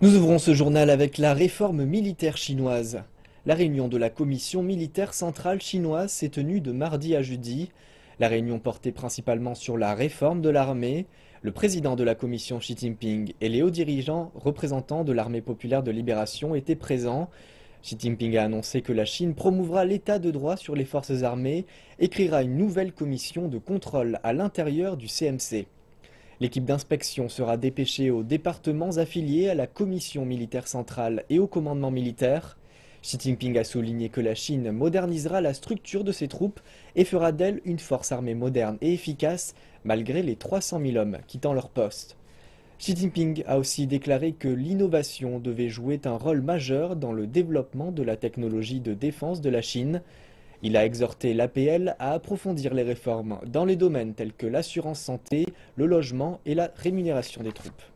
Nous ouvrons ce journal avec la réforme militaire chinoise. La réunion de la commission militaire centrale chinoise s'est tenue de mardi à jeudi. La réunion portait principalement sur la réforme de l'armée. Le président de la commission Xi Jinping et les hauts dirigeants représentants de l'armée populaire de libération étaient présents. Xi Jinping a annoncé que la Chine promouvra l'état de droit sur les forces armées et créera une nouvelle commission de contrôle à l'intérieur du CMC. L'équipe d'inspection sera dépêchée aux départements affiliés à la commission militaire centrale et au commandement militaire. Xi Jinping a souligné que la Chine modernisera la structure de ses troupes et fera d'elle une force armée moderne et efficace malgré les 300 000 hommes quittant leur poste. Xi Jinping a aussi déclaré que l'innovation devait jouer un rôle majeur dans le développement de la technologie de défense de la Chine. Il a exhorté l'APL à approfondir les réformes dans les domaines tels que l'assurance santé, le logement et la rémunération des troupes.